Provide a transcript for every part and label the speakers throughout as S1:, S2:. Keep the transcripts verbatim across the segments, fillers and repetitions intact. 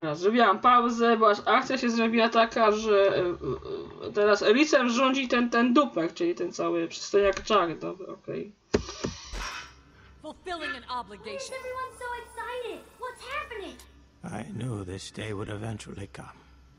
S1: Zrobiłam pauzę, bo aż akcja się zrobiła taka, że teraz Elisem rządzi ten, ten dupek, czyli ten cały przystojniak Jack. Dobra, okej.
S2: Fulfilling an obligation.
S3: Everyone's so excited. What's happening?
S4: I knew this day would eventually come.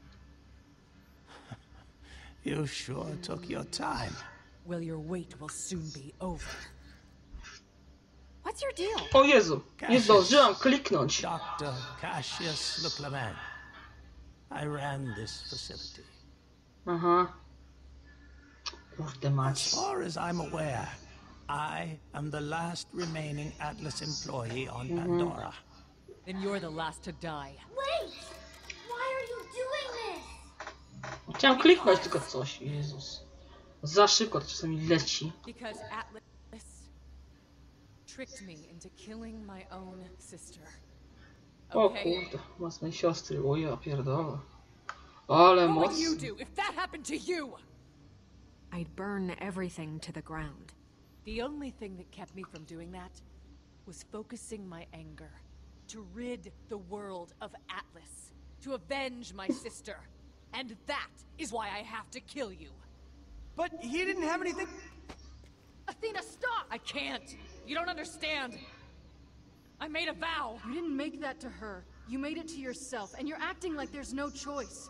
S4: You sure took your time.
S2: Well, your wait will soon be over. What's your deal?
S1: O Jezu, nie zdążyłam kliknąć.
S4: Doctor Cassius LeClement. I ran this facility.
S1: Aha. Kurde
S4: As
S1: mać.
S4: far as I'm aware, I am the last remaining Atlas employee on Pandora.
S2: Then you're the last to die.
S3: Wait! Why are you doing this?
S1: Chciałam kliknąć tylko coś. Jezus. Za szybko to czasami leci.
S2: Because Atlas tricked me into killing my own sister.
S1: O
S2: Okay?
S1: kurde, własnej siostry. O ja pierdolę. Ale
S2: What would
S1: moc.
S2: you do if that happened to you?
S5: I'd burn everything to the ground.
S2: The only thing that kept me from doing that was focusing my anger to rid the world of Atlas, to avenge my sister. And that is why I have to kill you.
S6: But he didn't have anything.
S2: Athena, stop! I can't. You don't understand. I made a vow.
S5: You didn't make that to her. You made it to yourself, and you're acting like there's no choice.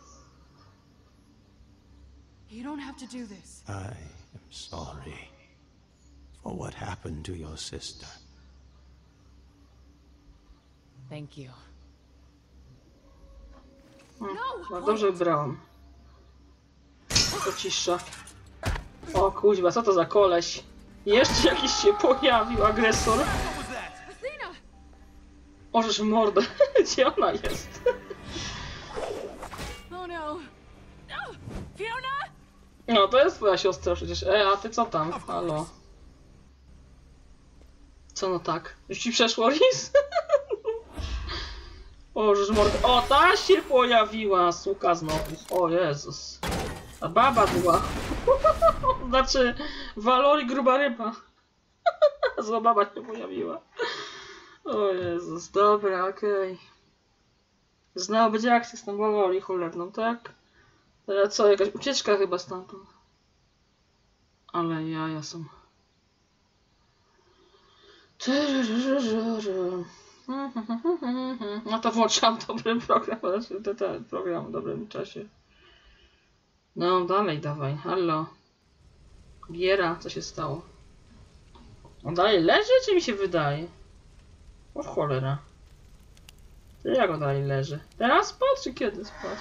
S5: You don't have to do this.
S4: I am sorry for what happened to your sister.
S2: Thank you.
S1: No dobrze wybrałam. To cisza. O kuźwa, co to za koleś? Jeszcze jakiś się pojawił, agresor.
S5: Athena!
S1: Ożeż mordę. Gdzie ona jest?
S5: Oh no.
S2: Oh, Fiona!
S1: No to jest twoja siostra przecież. E, a ty co tam? Halo. Co no tak? Już ci przeszło, Lis? Ożeż mordę. O, ta się pojawiła, suka znowu. O Jezus. A baba była. Znaczy, Walori gruba ryba. Zła baba się pojawiła. O Jezus, dobra, okej. Okay. Znała będzie akcja z tą Walori cholerną, tak? Teraz co, jakaś ucieczka chyba stamtąd. Ale jaja są. No to włączam dobry program, znaczy ten program w dobrym czasie. No dalej dawaj, hallo. Giera, co się stało? On dalej leży, czy mi się wydaje? O cholera. To jak on dalej leży? Teraz spadł, czy kiedy spadł?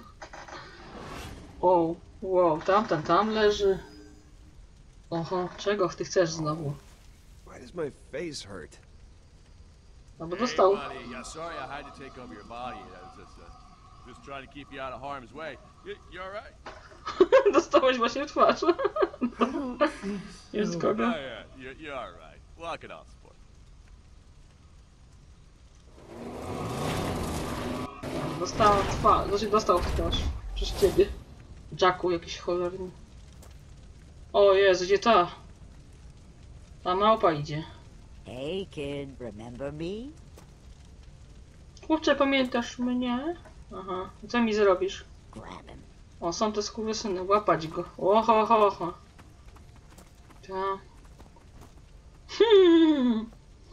S1: O, wow, tamten tam leży. Oho, czego ty chcesz znowu?
S6: Why does my face hurt?
S1: No bo dostał.
S7: Hey, buddy, yeah, sorry I had to take over your body. I was just, uh, just trying to keep you out of harm's way. You, you all right?
S1: Dostałeś właśnie w twarz. Jest kogo?
S7: Yeah, yeah, you're, you're all right. Walk it off, sport.
S1: Dostał w twarz, znaczy dostał w twarz. Przez ciebie. Jacku jakiś cholerny. O Jezu, gdzie ta? Ta małpa idzie.
S8: Hey kid, remember me?
S1: Kurczę, pamiętasz mnie? Aha, co mi zrobisz?
S8: Grab him.
S1: O, są te skurwysyny, łapać go. Oho, oho, oho. Ta. Hmm.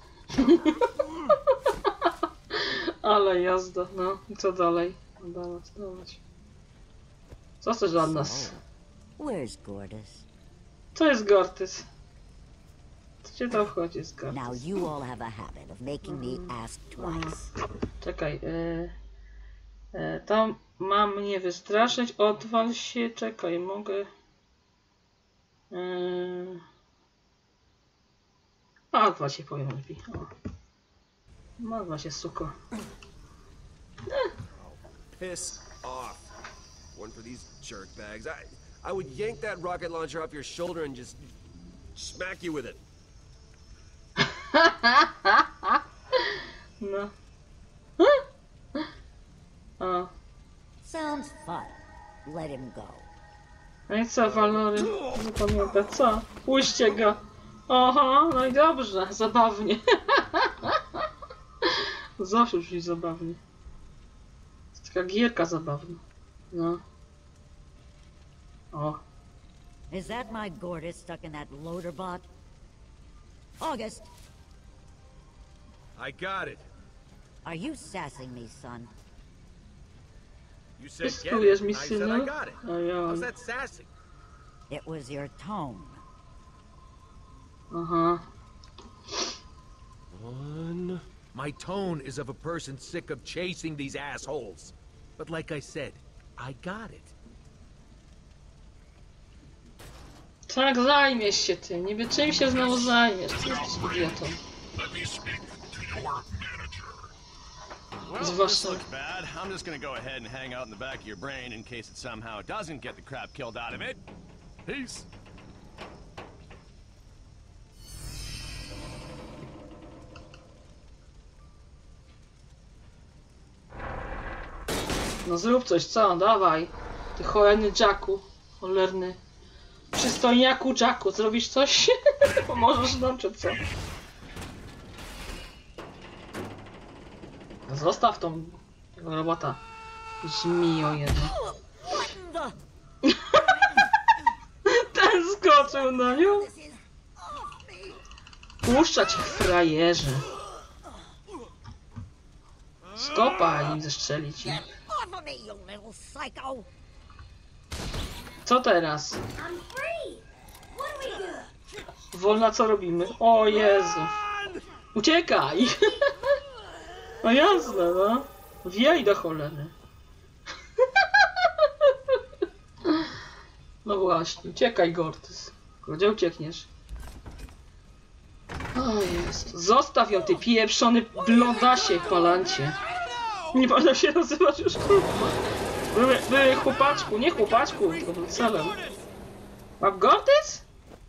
S1: Ale jazda, no. I co dalej? Dawać, dawać. Co chcesz od nas?
S8: Where's Gortys?
S1: Co jest Gortys? Co cię to wchodzi z
S8: Now
S1: Gortys?
S8: you all have a habit of making me ask twice.
S1: Czekaj, yy, yy, tam ma mnie wystraszyć, odwal się, czekaj, mogę... Yy... A, odwal się, powiem lepiej. O. Odwal się, suko.
S6: Piss off. One for these jerkbags. I, I would yank that rocket launcher off your shoulder and just smack you with it.
S1: No. O.
S8: Sounds fun. Let him go.
S1: No i co, Walory? Nie pamięta, co? Puśćcie go. Oho, no i dobrze, zabawnie. Zawsze brzmi zabawnie. Taka gierka zabawna. No. O.
S8: Is that my Gortys stuck in that loader bot? August,
S6: I got it.
S8: are you sassing me, son?
S6: You said get
S1: Testujesz
S6: it.
S1: mi
S6: I said I
S1: syna?
S6: got it.
S1: Ojoj.
S6: How's that sassy?
S8: It was your tone.
S1: Aha.
S6: One. My tone is of a person sick of chasing these assholes. But like I said, I got it.
S1: Tak, zajmiesz się tym. Niby czym się znowu zajmiesz? Ty jesteś idiotą.
S7: Well, this
S1: Zwłaszcza...
S7: looks bad. I'm just gonna go ahead and hang out in the back of your brain in case it somehow doesn't get the crap killed out of it. Peace.
S1: No zrób coś, co? Dawaj. Ty cholerny Jacku. Cholerny. Przystojniaku Jacku. Zrobisz coś? Pomożesz nam, czy co? Zostaw tą... tego robota. Żmijo jedno. Ten skoczył na nią. Puszcza cię, frajerze. Skopa im zestrzelić im.
S8: Off of me, you little psycho!
S1: Co teraz?
S3: I'm free. What do we do?
S1: Wolna, co robimy? O Jezu. Uciekaj! No jasne, no. Wijaj do cholery. No właśnie, uciekaj, Gortys. Gdzie uciekniesz? O Jezu. Zostaw ją, ty pieprzony blondasie, palancie. Nie można się nazywać już, kurwa. Były, były chłopaczku, nie chłopaczku, tylko był celem. Mam Gortys?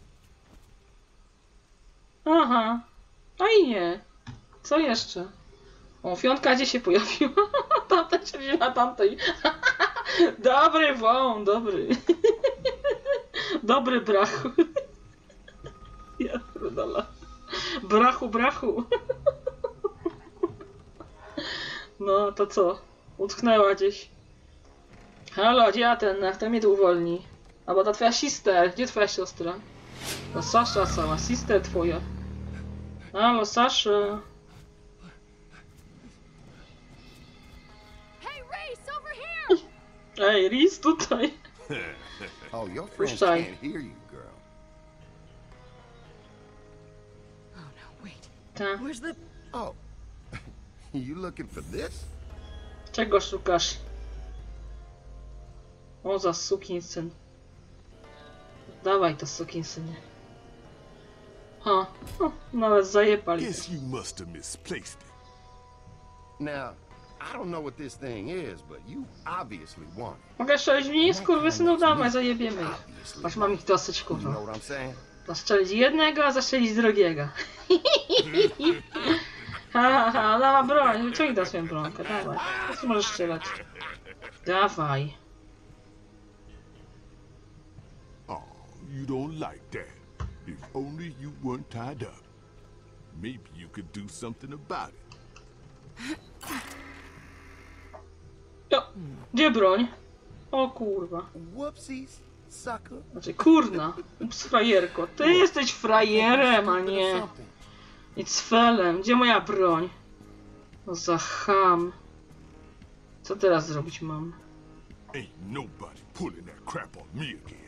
S1: Aha. No i nie. Co jeszcze? O, Fionka gdzie się pojawiła? Tamta siedzi na tamtej. Dobry wąt, dobry. Dobry brachu. Ja pierdolę. Brachu, brachu. No to co? Utknęła gdzieś. Halo, gdzie ja ten? Kto mnie tu uwolni? Albo ta twoja sister. Gdzie twoja siostra? No Sasza sama, sister twoja. Halo, Sasza.
S2: Hey, Race, over here!
S1: Ej, Riz tutaj.
S9: Oh, your friends
S1: Puszczaj.
S9: can't hear you, girl.
S5: Oh no, wait.
S1: Ta.
S5: Where's the...
S9: Oh, you looking for this?
S1: Czego szukasz? O, za sukinsyn. Dawaj to sukinsynie. Ha, o, nawet zajebali.
S10: Guess you must have misplaced it.
S9: Now, I don't know what this thing is, but you obviously want it.
S1: Mogę sześć dni? Skurwysynów, dawaj, zajebiemy ich. Aż mam ich dosyć,
S9: You
S1: kurwa.
S9: know what I'm saying?
S1: Zastrzelić jednego, a zastrzelić drugiego. Ha, ha, ha, dawaj broń, wyciągnij da swoją bronkę, dawaj. Po możesz strzelać. Dawaj.
S10: Oh, you don't like that. If only you weren't tied up. Maybe you could do something about it.
S1: Jo, gdzie broń? O kurwa.
S9: Whoopsies, sucker.
S1: Znaczy kurna. Ups, frajerko. Ty jesteś frajerem, a nie. I cfelem. Gdzie moja broń? No za cham. Co teraz zrobić mam?
S10: Ain't nobody pulling that crap on me again.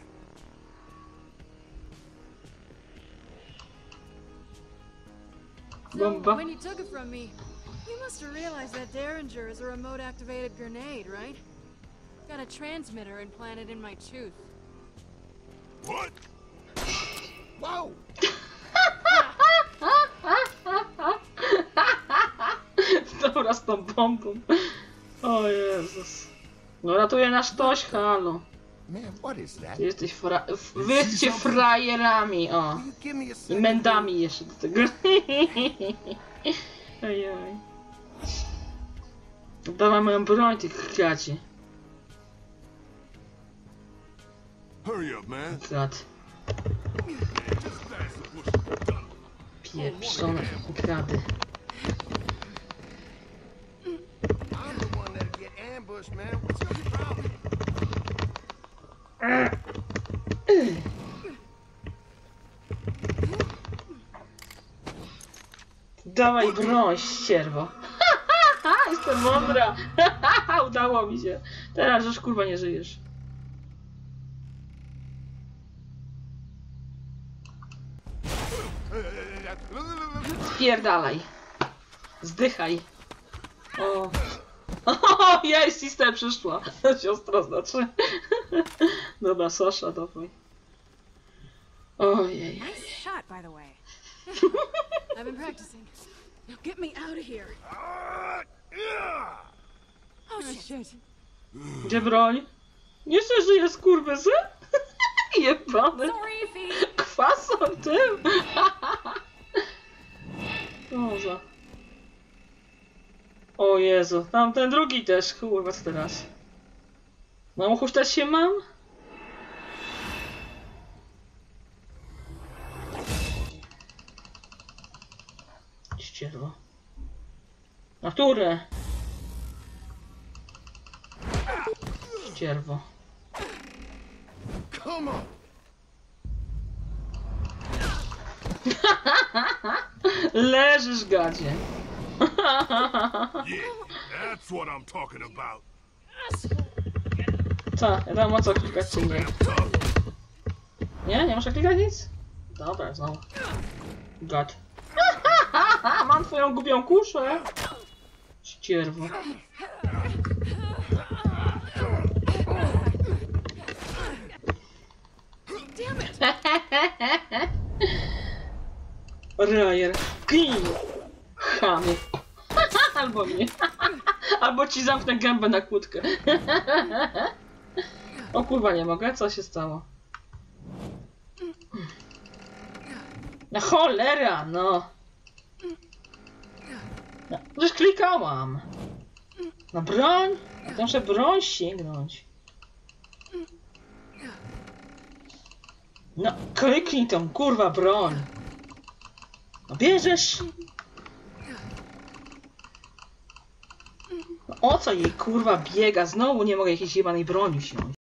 S5: So,
S1: Bomba.
S5: when you took it from me, you must have realized that Derringer is a remote-activated grenade, right? Got a transmitter implanted in my tooth.
S10: What?
S9: Whoa!
S1: Dobra, z tą bombą. O Jezus. No ratuje nasz toś, halo.
S9: Man, what is that?
S1: Ty jesteś fra... Wy jesteście frajerami, o.
S9: Will you give me a
S1: I
S9: second?
S1: mędami jeszcze do tego. Ojej. Dawaj moją broń, ty kradzie.
S10: Hurry up, man.
S1: Krad. Pieprzone krady.
S9: I'm the one that'll get ambushed bush, man. What's your problem?
S1: Dawaj broń, ścierwo. Jestem mądra. Udało mi się. Teraz już kurwa nie żyjesz. Spierdalaj. Zdychaj. O. O, jej, sister przyszła. Siostra znaczy. Dobra, Sasza, dawaj. Ojej.
S5: Nice shot, by the way. I've been practicing. Now get me out of here. Oh shit.
S1: Gdzie broń? Nie się żyje, skurwysy? Jebany. Kwasą tym. Boże. O Jezu, tam ten drugi też, kurwa, co teraz? Na uchu też się mam? Ścierwo. Na które? Ścierwo.
S9: Come on.
S1: Leżysz, gadzie.
S10: Yeah, that's what I'm talking about.
S1: Co? Ja tam o co klikać czy nie? Nie? Nie muszę klikać nic? Dobra, znowu. Gad. Mam twoją głupią kuszę. Ścierwo. Rajer. Gin! Chamy. Albo nie. Albo ci zamknę gębę na kłódkę. O kurwa, nie mogę? Co się stało? No cholera, no. No, już klikałam. No broń. Ja muszę broń sięgnąć. No, kliknij tą kurwa broń. No bierzesz. No, o co jej kurwa biega? Znowu nie mogę jakiejś jebanej broni wziąć.